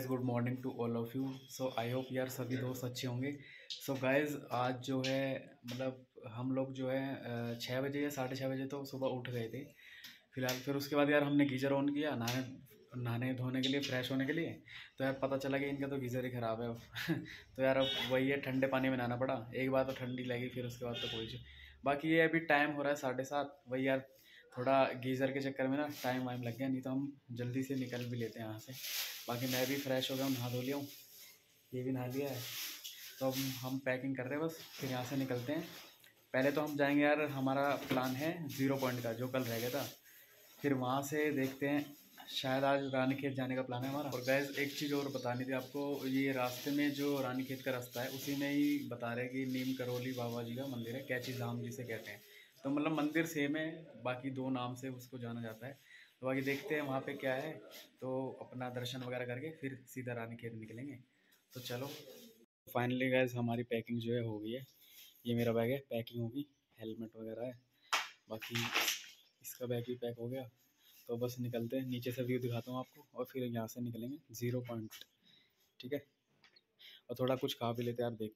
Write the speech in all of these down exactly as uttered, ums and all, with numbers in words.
Good morning to all of you. So I hope यार सभी दोस्त अच्छे होंगे। सो so, गाइज आज जो है मतलब हम लोग जो है छः बजे या साढ़े छः बजे तो सुबह उठ गए थे फिलहाल। फिर उसके बाद यार हमने गीज़र ऑन किया नहाने नहाने धोने के लिए, फ्रेश होने के लिए। तो यार पता चला कि इनका तो गीज़र ही ख़राब है अब तो यार अब वही है, ठंडे पानी में नहाना पड़ा। एक बार तो ठंडी लगी, फिर उसके बाद तो कोई चीज़। बाकी ये अभी टाइम हो रहा है साढ़े सात। वही यार थोड़ा गीज़र के चक्कर में ना टाइम वाइम लग गया, नहीं तो हम जल्दी से निकल भी लेते हैं यहाँ से। बाकी मैं भी फ्रेश हो गया हूँ, नहा धो लिया हूँ, ये भी नहा लिया है। तो अब हम पैकिंग कर रहे हैं बस, फिर यहाँ से निकलते हैं। पहले तो हम जाएंगे यार, हमारा प्लान है ज़ीरो पॉइंट का जो कल रह गया था। फिर वहाँ से देखते हैं, शायद आज रानीखेत जाने का प्लान है हमारा। और गैस एक चीज़ और बतानी थी आपको, ये रास्ते में जो रानीखेत का रास्ता है उसी में ही बता रहे हैं कि नीम करोली बाबा जी का मंदिर है, कैची धाम जिसे कहते हैं। तो मतलब मंदिर सेम है, बाकी दो नाम से उसको जाना जाता है। तो बाकी देखते हैं वहाँ पे क्या है, तो अपना दर्शन वगैरह करके फिर सीधा रानीखेत निकलेंगे। तो चलो फाइनली गैस हमारी पैकिंग जो है हो गई है। ये मेरा बैग है, पैकिंग होगी, हेलमेट वगैरह है, बाकी इसका बैग भी पैक हो गया। तो बस निकलते हैं, नीचे से व्यू दिखाता हूँ आपको और फिर यहाँ से निकलेंगे ज़ीरो पॉइंट। ठीक है, और थोड़ा कुछ खा भी लेते हैं आप देख।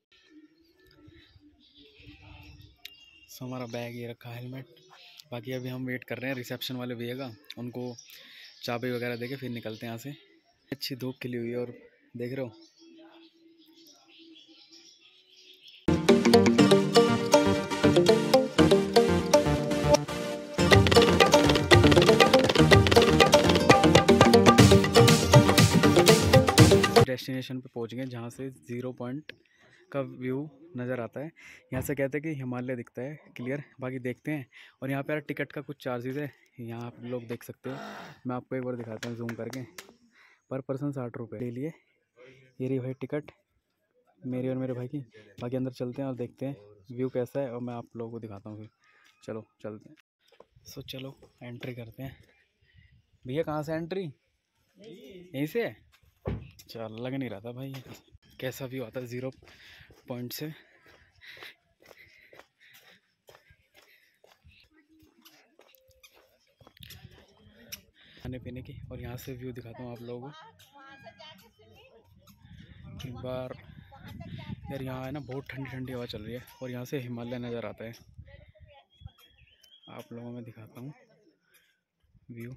सो हमारा बैग ये रखा, हेलमेट। बाकी अभी हम वेट कर रहे हैं रिसेप्शन वाले भैया का, उनको चाबी वगैरह देके फिर निकलते हैं यहाँ से। अच्छी धूप खिली हुई है और देख रहे हो डेस्टिनेशन पे पहुँच गए जहाँ से ज़ीरो पॉइंट का व्यू नज़र आता है। यहाँ से कहते हैं कि हिमालय दिखता है क्लियर। बाकी देखते हैं। और यहाँ पे यार टिकट का कुछ चार्जेस है, यहाँ आप लोग देख सकते हो। मैं आपको एक बार दिखाता हूँ जूम करके। पर पर्सन साठ रुपये ले लिए। ये रही भाई टिकट मेरी और मेरे भाई की। बाकी अंदर चलते हैं और देखते हैं व्यू कैसा है, और मैं आप लोगों को दिखाता हूँ फिर। चलो चलते हैं। सो चलो एंट्री करते हैं। भैया कहाँ से एंट्री? यहीं से है? चल लग नहीं रहा था भाई कैसा व्यू आता है ज़ीरो पॉइंट से। खाने पीने की, और यहाँ से व्यू दिखाता हूँ आप लोगों को एक बार। यार यहाँ है ना बहुत ठंडी ठंडी हवा चल रही है, और यहाँ से हिमालय नज़र आता है। आप लोगों में दिखाता हूँ व्यू।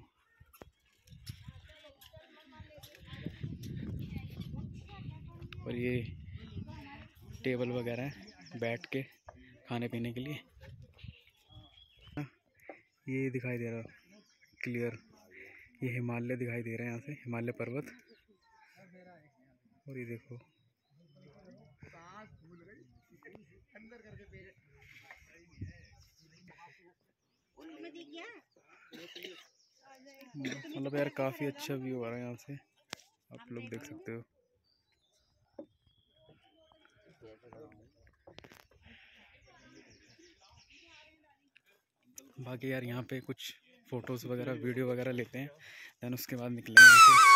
और ये टेबल वगैरह है बैठ के खाने पीने के लिए। ये दिखाई दे रहा क्लियर, ये हिमालय दिखाई दे रहा है यहाँ से, हिमालय पर्वत। और ये देखो मतलब यार काफ़ी अच्छा व्यू आ रहा है यहाँ से, आप लोग देख सकते हो। बाकी यार यहाँ पे कुछ फ़ोटोज़ वगैरह वीडियो वगैरह लेते हैं, दैन उसके बाद निकलेंगे यहाँ से।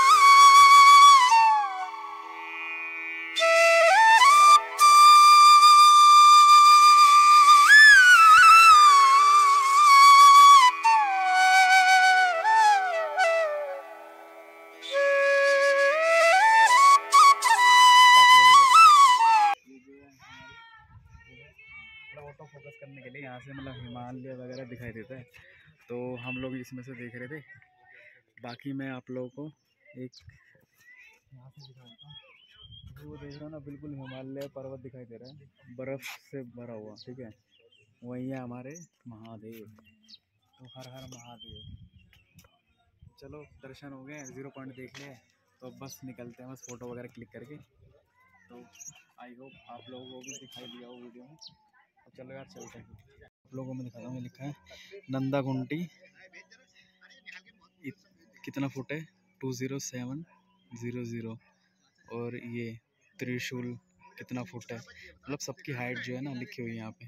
ऑटो फोकस करने के लिए यहाँ से मतलब हिमालय वगैरह दिखाई देता है, तो हम लोग इसमें से देख रहे थे। बाकी मैं आप लोगों को एक यहाँ से दिखा देता हूँ, वो देख रहे हो ना, बिल्कुल हिमालय पर्वत दिखाई दे रहा है बर्फ़ से भरा हुआ। ठीक है, वही है हमारे महादेव। तो हर हर महादेव। चलो दर्शन हो गए, ज़ीरो पॉइंट देख लिया, तो अब बस निकलते हैं बस फ़ोटो वगैरह क्लिक करके। तो आई होप आप लोगों को भी दिखाई दिया हो वीडियो में। अब चलो यार चलते हैं। आप लोगों में दिखाता हूँ, लिखा है नंदा गुंटी कितना फुट है, two zero seven zero zero. और ये त्रिशूल कितना फुट है, मतलब सबकी हाइट जो है ना लिखी हुई है यहाँ पे।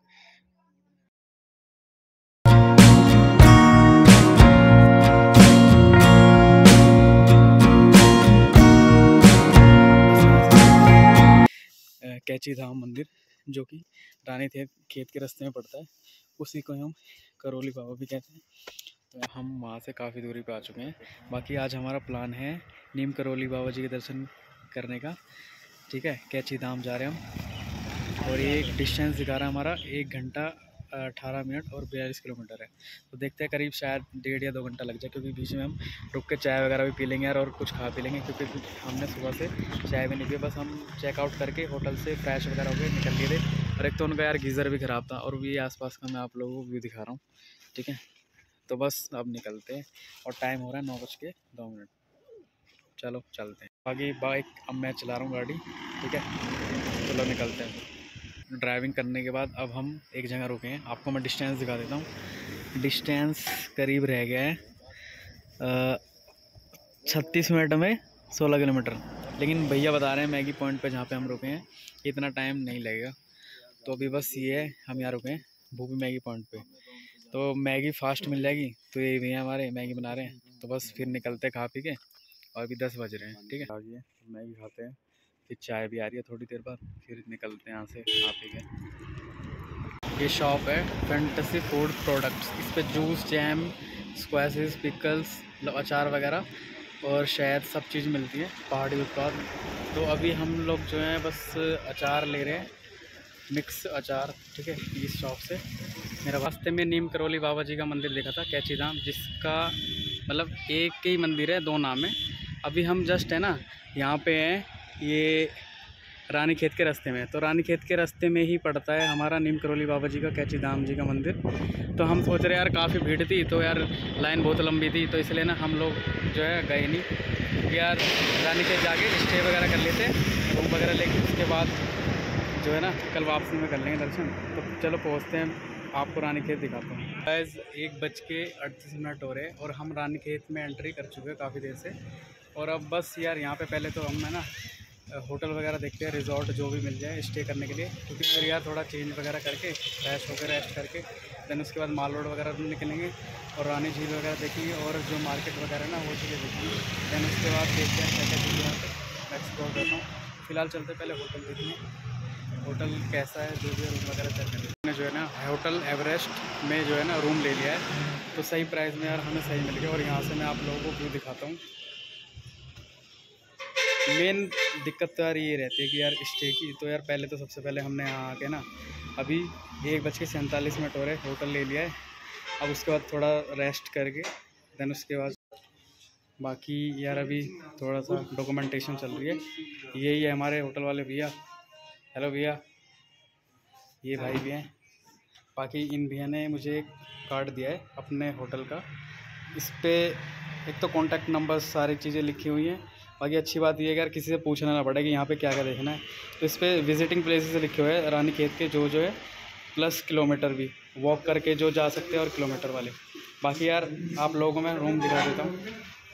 कैची धाम मंदिर जो कि रानीखेत खेत के रास्ते में पड़ता है, उसी को हम करोली बाबा भी कहते हैं। तो हम वहाँ से काफ़ी दूरी पे आ चुके हैं। बाकी आज हमारा प्लान है नीम करौली बाबा जी के दर्शन करने का, ठीक है। कैची धाम जा रहे हैं हम, और ये एक डिस्टेंस दिखा रहा है हमारा एक घंटा अठारह मिनट और बयालीस किलोमीटर है। तो देखते हैं, करीब शायद डेढ़ या दो घंटा लग जाए, क्योंकि बीच में हम रुक के चाय वगैरह भी पी लेंगे यार, और कुछ खा पी लेंगे, क्योंकि हमने सुबह से चाय भी नहीं पी। बस हम चेकआउट करके होटल से फ्रेश वगैरह हो गए, निकल लिए थे। और एक तो उनका यार गीज़र भी ख़राब था, और भी आसपास का मैं आप लोगों को व्यू दिखा रहा हूँ, ठीक है। तो बस अब निकलते हैं, और टाइम हो रहा है नौ बज के दो मिनट। चलो चलते हैं। बाकी बाइक अब मैं चला रहा हूँ गाड़ी, ठीक है। चलो निकलते हैं। ड्राइविंग करने के बाद अब हम एक जगह रुके हैं, आपको मैं डिस्टेंस दिखा देता हूँ। डिस्टेंस करीब रह गया है छत्तीस मिनट में सोलह किलोमीटर, लेकिन भैया बता रहे हैं मैगी पॉइंट पे जहाँ पे हम रुके हैं इतना टाइम नहीं लगेगा। तो अभी बस ये है, हम यहाँ रुके हैं भूपी मैगी पॉइंट पे, तो मैगी फास्ट मिल जाएगी। तो ये भैया हमारे मैगी बना रहे हैं, तो बस फिर निकलते खा पी के। और अभी दस बज रहे हैं, ठीक है। आइए मैगी खाते हैं, फिर चाय भी आ रही है थोड़ी देर बाद, फिर निकलते हैं यहाँ से खा पी के। ये शॉप है फैंटेसी फूड प्रोडक्ट्स, इस पर जूस, जैम, स्क्वैशेस, पिकल्स, अचार वगैरह और शायद सब चीज़ मिलती है, पहाड़ी उत्पाद। तो अभी हम लोग जो है बस अचार ले रहे हैं, मिक्स अचार, ठीक है, इस शॉप से। मेरा रास्ते में नीम करौली बाबा जी का मंदिर देखा था, कैची धाम, जिसका मतलब एक ही मंदिर है, दो नाम है। अभी हम जस्ट है ना यहाँ पे हैं, ये रानी खेत के रास्ते में। तो रानी खेत के रास्ते में ही पड़ता है हमारा नीम करौली बाबा जी का, कैची धाम जी का मंदिर। तो हम सोच रहे यार काफ़ी भीड़ थी, तो यार लाइन बहुत लंबी थी, तो इसलिए ना हम लोग जो है गए नहीं यार। रानी खेत जाके स्टे वगैरह कर लेते, रूम वगैरह लेके, उसके बाद जो है ना कल वापसी में कर लेंगे दर्शन। तो चलो पहुँचते हैं, आपको रानी खेत दिखाता हूँ। गाइस एक बज के अड़तीस मिनट हो रहे हैं, और हम रानी खेत में एंट्री कर चुके हैं काफ़ी देर से। और अब बस यार यहाँ पे पहले तो हम है ना होटल वगैरह देखते हैं, रिजॉर्ट जो भी मिल जाए स्टे करने के लिए, क्योंकि फिर यार थोड़ा चेंज वगैरह करके फ्रेश होकर रेस्ट करके देन उसके बाद माल रोड वगैरह निकलेंगे, और रानी झील वगैरह देखेंगे, और जो मार्केट वगैरह ना वो चीज़ें देखेंगे। देन उसके बाद देखते हैं क्या क्या चीज़ें यहाँ पर एक्सप्लोर करता हूँ। फिलहाल चलते पहले होटल देखेंगे, होटल कैसा है, जो भी रूम वगैरह चेक करेंगे। मैंने जो है ना होटल एवरेस्ट में जो है ना रूम ले लिया है, तो सही प्राइस में यार हमें सही मिल गया। और यहाँ से मैं आप लोगों को व्यू दिखाता हूँ। मेन दिक्कत तो यार ये रहती है कि यार स्टे की, तो यार पहले तो सबसे पहले हमने यहाँ आके ना अभी एक बज के सैंतालीस मिनट हो रहे होटल ले लिया है। अब उसके बाद थोड़ा रेस्ट करके देन उसके बाद बाकी यार अभी थोड़ा सा डॉक्यूमेंटेशन चल रही है। यही है हमारे होटल वाले भैया, हेलो भैया, ये भाई भी हैं। बाकी इन भैया ने मुझे एक कार्ड दिया है अपने होटल का, इस पर एक तो कॉन्टैक्ट नंबर सारी चीज़ें लिखी हुई हैं। बाकी अच्छी बात ये है कि यार किसी से पूछना ना पड़े कि यहाँ पे क्या क्या देखना है। तो इस पर विजिटिंग प्लेसेस लिखे हुए हैं रानी खेत के, जो जो है प्लस किलोमीटर भी वॉक करके जो जा सकते हैं, और किलोमीटर वाले। बाकी यार आप लोगों को मैं रूम दिखा देता हूँ।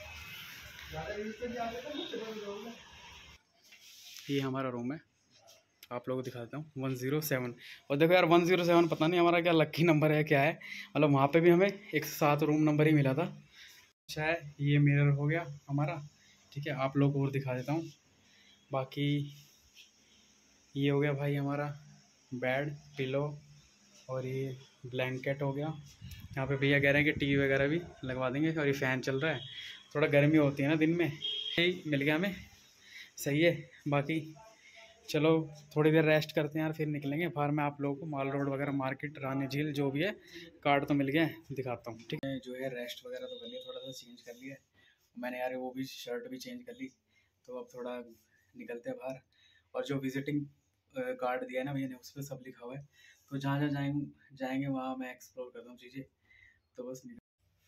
ये हमारा रूम है, आप लोगों को दिखा देता हूँ, वन ज़ीरो सेवन। और देखो यार वन ज़ीरो सेवन पता नहीं हमारा क्या लक्की नंबर है क्या है, मतलब वहाँ पे भी हमें एक सौ सात रूम नंबर ही मिला था। अच्छा है, ये मिरर हो गया हमारा, ठीक है। आप लोग को और दिखा देता हूँ। बाकी ये हो गया भाई हमारा बेड, पिलो, और ये ब्लैंकेट हो गया। यहाँ पे भैया कह रहे हैं कि टीवी वगैरह भी लगवा देंगे, और ये फ़ैन चल रहा है, थोड़ा गर्मी होती है ना दिन में। यही मिल गया हमें, सही है। बाकी चलो थोड़ी देर रेस्ट करते हैं यार, फिर निकलेंगे बाहर। मैं आप लोगों को माल रोड वगैरह, मार्केट, रानी झील जो भी है, कार्ड तो मिल गया है, दिखाता हूँ, ठीक है। जो है रेस्ट वगैरह तो कर लिया, थोड़ा सा चेंज कर लिया मैंने यार, वो भी शर्ट भी चेंज कर ली। तो अब थोड़ा निकलते हैं बाहर। और जो विजिटिंग कार्ड दिया है ना भैया ने, उस पर सब लिखा हुआ है, तो जहाँ जहाँ जाएंगे जाएंगे वहाँ मैं एक्सप्लोर करता हूँ चीज़ें। तो बस निकल,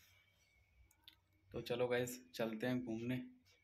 तो चलो गाइस चलते हैं घूमने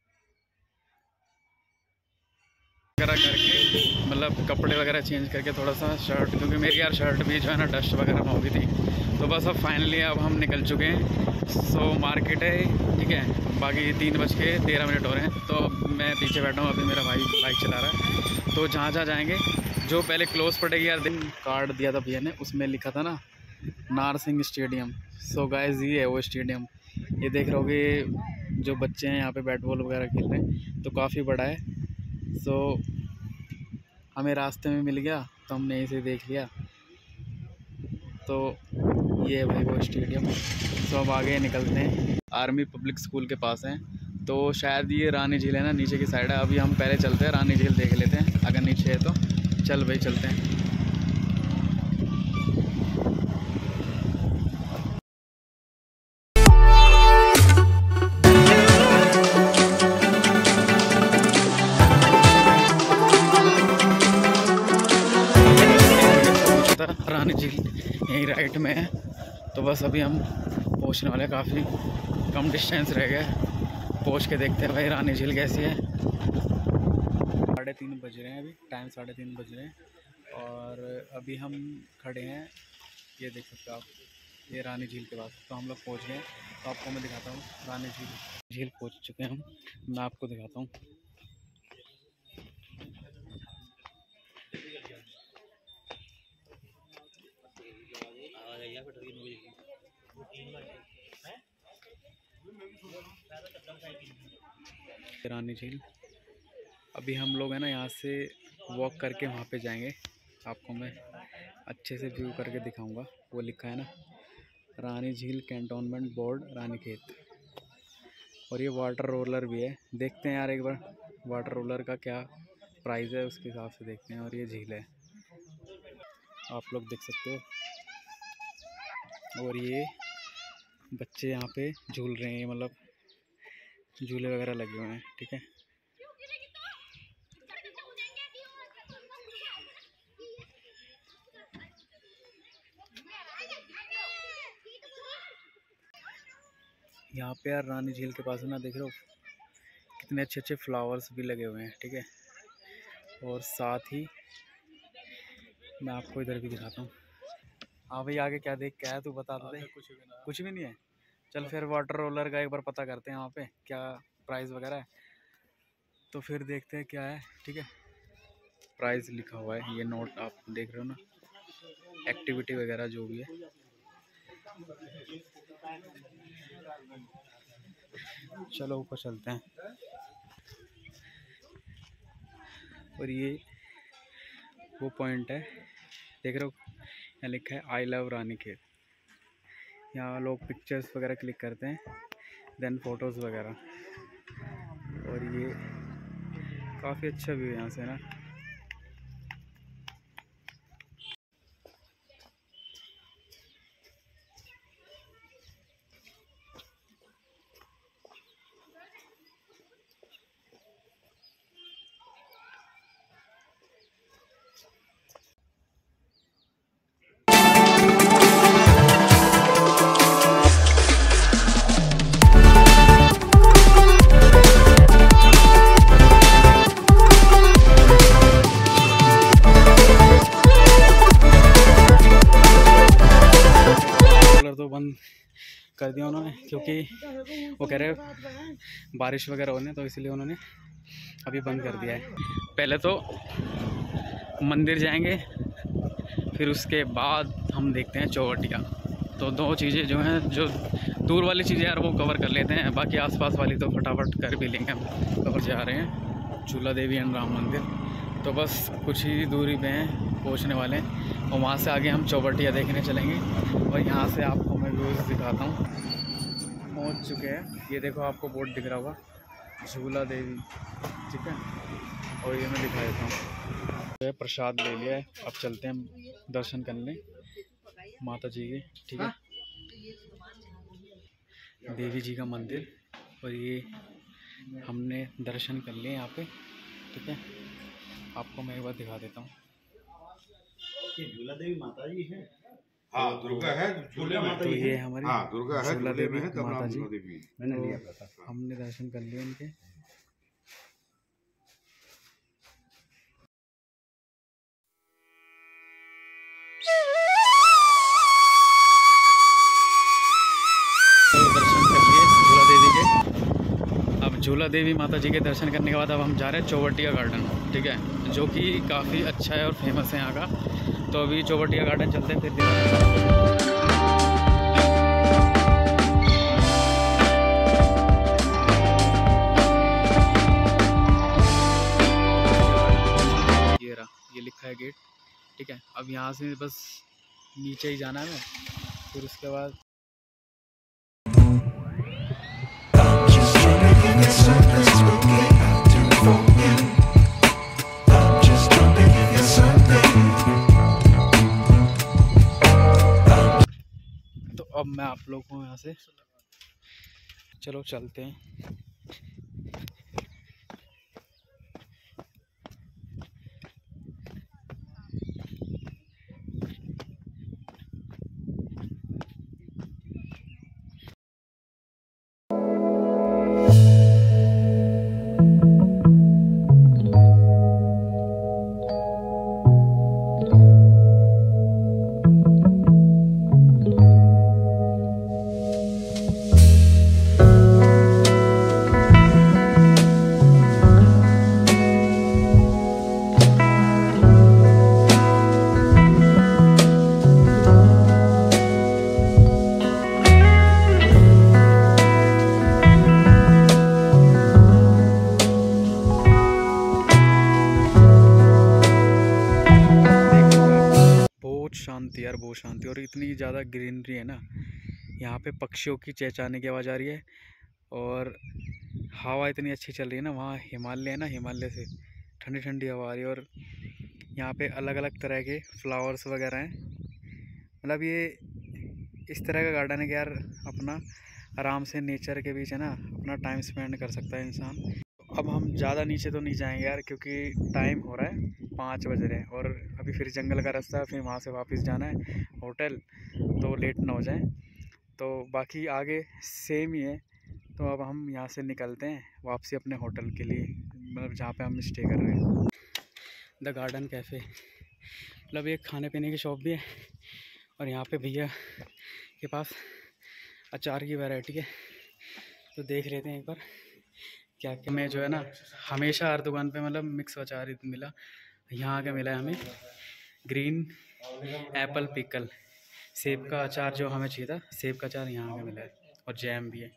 वगैरह करके, मतलब कपड़े वगैरह चेंज करके थोड़ा सा शर्ट, क्योंकि मेरी यार शर्ट भी जो है ना डस्ट वगैरह में हो गई थी। तो बस अब फाइनली अब हम निकल चुके हैं। सो मार्केट है, ठीक है। बाकी तीन बज के तेरह मिनट हो रहे हैं, तो अब मैं पीछे बैठा हूँ, अभी मेरा भाई बाइक चला रहा है। तो जहाँ जहाँ जाएंगे, जो पहले क्लोज पड़ेगी यार, दिन कार्ड दिया था भैया ने, उसमें लिखा था ना नारसिंह स्टेडियम। सो गाइस ये है वो स्टेडियम, ये देख रहे होगे जो बच्चे हैं यहाँ पे बैट बॉल वगैरह खेल रहे हैं, तो काफ़ी बड़ा है। सो हमें रास्ते में मिल गया, तो हमने इसे देख लिया। तो ये है भाई वो स्टेडियम। तो अब आगे निकलते हैं, आर्मी पब्लिक स्कूल के पास हैं, तो शायद ये रानी झील है ना, नीचे की साइड है। अभी हम पहले चलते हैं, रानी झील देख लेते हैं, अगर नीचे है तो चल भाई चलते हैं। रानी झील यहीं राइट में है, तो बस अभी हम पहुंचने वाले, काफ़ी कम डिस्टेंस रह गया, पहुंच के देखते हैं भाई रानी झील कैसी है। साढ़े तीन बज रहे हैं, अभी टाइम साढ़े तीन बज रहे हैं, और अभी हम खड़े हैं, ये देख सकते हो आप, ये रानी झील के पास। तो हम लोग पहुँच गए, तो आपको मैं दिखाता हूँ रानी झील। झील पहुँच चुके हैं हम, मैं आपको दिखाता हूँ। रानी झील, अभी हम लोग है ना यहाँ से वॉक करके वहाँ पे जाएंगे, आपको मैं अच्छे से व्यू करके दिखाऊंगा। वो लिखा है ना रानी झील कैंटोनमेंट बोर्ड रानीखेत, और ये वाटर रोलर भी है। देखते हैं यार एक बार वाटर रोलर का क्या प्राइस है, उसके हिसाब से देखते हैं। और ये झील है, आप लोग देख सकते हो, और ये बच्चे यहाँ पे झूल रहे हैं, मतलब झूले वगैरह लगे हुए हैं, ठीक है। यहाँ पे यार रानी झील के पास है ना, देख रहे हो कितने अच्छे अच्छे फ्लावर्स भी लगे हुए हैं, ठीक है। और साथ ही मैं आपको इधर भी दिखाता हूँ। हाँ भाई, आगे क्या देख के आया तू, बता दे। कुछ भी नहीं, कुछ भी नहीं है। चल फिर वाटर रोलर का एक बार पता करते हैं वहाँ पे क्या प्राइस वगैरह है, तो फिर देखते हैं क्या है, ठीक है। प्राइस लिखा हुआ है, ये नोट आप देख रहे हो ना, एक्टिविटी वगैरह जो भी है। चलो ऊपर चलते हैं। और ये वो पॉइंट है, देख रहे हो, यहाँ लिखा है आई लव रानीखेत। यहाँ लोग पिक्चर्स वगैरह क्लिक करते हैं, देन फोटोज़ वगैरह। और ये काफ़ी अच्छा व्यू है यहाँ से ना। तो बंद कर दिया उन्होंने, क्योंकि वो कह रहे बारिश वगैरह होने, तो इसलिए उन्होंने अभी बंद कर दिया है। पहले तो मंदिर जाएंगे, फिर उसके बाद हम देखते हैं चौवटिया। तो दो चीज़ें जो हैं, जो दूर वाली चीज़ें यार वो कवर कर लेते हैं, बाकी आसपास वाली तो फटाफट कर भी लेंगे हम। कवर जा रहे हैं झूला देवी एंड राम मंदिर, तो बस कुछ ही दूरी पे हैं, पहुंचने वाले हैं। और वहाँ से आगे हम चौवटिया देखने चलेंगे, और यहाँ से आपको मैं व्यूज़ दिखाता हूँ। पहुँच चुके हैं, ये देखो आपको बोर्ड दिख रहा होगा, झूला देवी, ठीक है। और ये मैं दिखा देता हूँ, प्रसाद ले लिया है, अब चलते हैं दर्शन करने माता जी के, ठीक है, देवी जी का मंदिर। और ये हमने दर्शन कर लिए यहाँ पे, ठीक है। आपको मैं एक बार दिखा देता हूँ, झूला देवी माता जी है। हाँ, दुर्गा है झूले में। तो ये हमारी हाँ, दुर्गा है झूला देवी है, माता जी, मैंने लिया था, हमने दर्शन कर लिए उनके। तो दर्शन कर लिए झूला देवी के। अब झूला देवी माता जी के दर्शन करने के बाद अब हम जा रहे हैं चौवटिया गार्डन, ठीक है, जो कि काफ़ी अच्छा है और फेमस है यहाँ का। तो अभी चौवटिया गार्डन चलते हैं, फिर ये रहा, ये लिखा है गेट, ठीक है। अब यहाँ से बस नीचे ही जाना है, फिर उसके बाद तो अब मैं आप लोग को यहाँ से चलो चलते हैं। बहुत शांति यार, बहुत शांति, और इतनी ज़्यादा ग्रीनरी है ना यहाँ पे, पक्षियों की चहचहाने की आवाज़ आ रही है और हवा इतनी अच्छी चल रही है ना। वहाँ हिमालय है ना, हिमालय से ठंडी ठंडी हवा आ रही है और यहाँ पे अलग अलग तरह के फ्लावर्स वगैरह हैं। मतलब ये इस तरह का गार्डन है कि यार अपना आराम से नेचर के बीच है ना अपना टाइम स्पेंड कर सकता है इंसान। अब हम ज़्यादा नीचे तो नहीं जाएंगे यार, क्योंकि टाइम हो रहा है, पाँच बज रहे हैं और अभी फिर जंगल का रास्ता है, फिर वहाँ से वापस जाना है होटल, तो लेट ना हो जाए। तो बाकी आगे सेम ही है। तो अब हम यहाँ से निकलते हैं वापसी अपने होटल के लिए, मतलब जहाँ पे हम स्टे कर रहे हैं, द गार्डन कैफ़े। मतलब एक खाने पीने की शॉप भी है और यहाँ पे भैया के पास अचार की वैरायटी है, तो देख लेते हैं एक बार क्या क्या। मैं जो है ना हमेशा हर दुकान पे मतलब मिक्स अचार ही मिला, यहाँ आके मिला है हमें ग्रीन एप्पल पिकल, सेब का अचार जो हमें चाहिए था, सेब का अचार यहाँ आके मिला है और जैम भी है।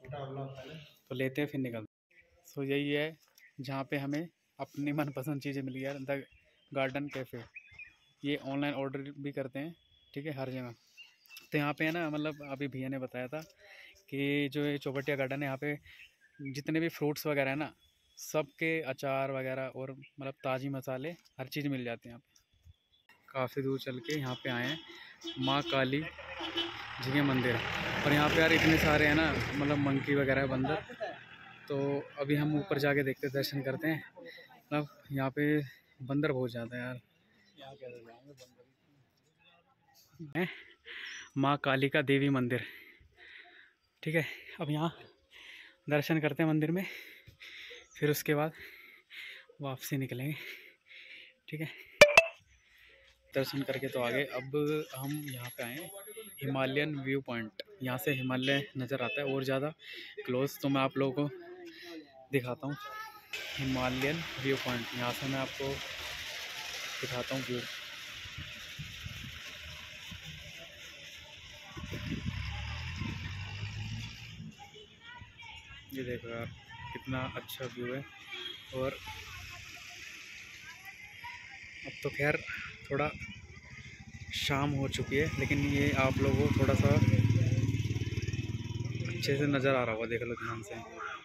तो लेते हैं फिर निकलते हैं। सो यही है जहाँ पे हमें अपनी मनपसंद चीज़ें मिली यार, द गार्डन कैफ़े। ये ऑनलाइन ऑर्डर भी करते हैं, ठीक है, हर जगह। तो यहाँ पे है ना, मतलब अभी भैया ने बताया था कि जो ये चौबटिया गार्डन है, यहाँ पे जितने भी फ्रूट्स वगैरह है ना, सब के अचार वगैरह और मतलब ताज़ी मसाले हर चीज़ मिल जाते हैं यहाँ पे। काफ़ी दूर चल के यहाँ पे आए हैं माँ काली जी के मंदिर, और यहाँ पे यार इतने सारे हैं ना, मतलब मंकी वगैरह बंदर। तो अभी हम ऊपर जाके देखते हैं, दर्शन करते हैं। मतलब यहाँ पे बंदर बहुत ज़्यादा है यार। है माँ काली का देवी मंदिर, ठीक है। अब यहाँ दर्शन करते हैं मंदिर में, फिर उसके बाद वापसी निकलेंगे, ठीक है। दर्शन करके तो आगे अब हम यहाँ पे आए हैं हिमालयन व्यू पॉइंट। यहाँ से हिमालय नज़र आता है और ज़्यादा क्लोज। तो मैं आप लोगों को दिखाता हूँ हिमालयन व्यू पॉइंट। यहाँ से मैं आपको दिखाता हूँ व्यू। ये देखो यार कितना अच्छा व्यू है। और अब तो खैर थोड़ा शाम हो चुकी है, लेकिन ये आप लोगों को थोड़ा सा अच्छे से नज़र आ रहा होगा, देख लो ध्यान से।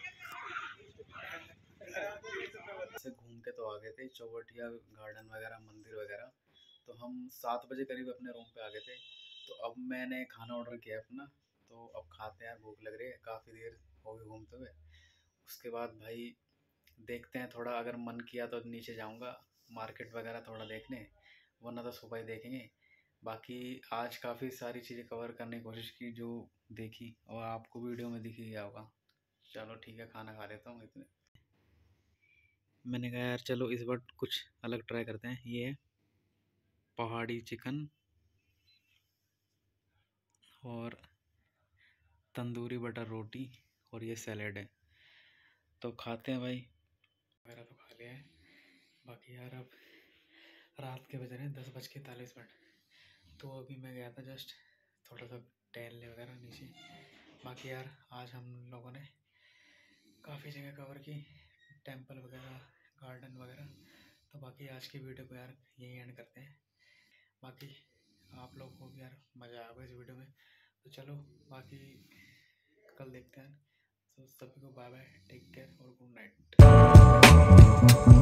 से घूम के तो आ गए थे चौबटिया गार्डन वगैरह, मंदिर वगैरह। तो हम सात बजे करीब अपने रूम पे आ गए थे। तो अब मैंने खाना ऑर्डर किया अपना, तो अब खाते हैं यार, भूख लग रही है, काफ़ी देर हो गई घूमते हुए। उसके बाद भाई देखते हैं, थोड़ा अगर मन किया तो नीचे जाऊंगा मार्केट वगैरह थोड़ा देखने, वरना तो सुबह ही देखेंगे। बाकी आज काफ़ी सारी चीज़ें कवर करने की कोशिश की जो देखी, और आपको वीडियो में दिखी गया होगा। चलो ठीक है, खाना खा लेता हूँ। इतने मैंने कहा यार चलो इस बार कुछ अलग ट्राई करते हैं। ये है पहाड़ी चिकन और तंदूरी बटर रोटी, और ये सैलेड है। तो खाते हैं भाई। वगैरह तो खा लिया है। बाकी यार अब रात के बज रहे हैं दस बज के तालीस मिनट। तो अभी मैं गया था जस्ट थोड़ा सा टहलने वगैरह नीचे। बाकी यार आज हम लोगों ने काफ़ी जगह कवर की, टेंपल वगैरह, गार्डन वगैरह। तो बाकी आज की वीडियो को यार यही एंड करते हैं। बाकी आप लोग को भी यार मज़ा आएगा इस वीडियो में। तो चलो बाकी कल देखते हैं। तो सभी को बाय बाय, टेक केयर और गुड नाइट।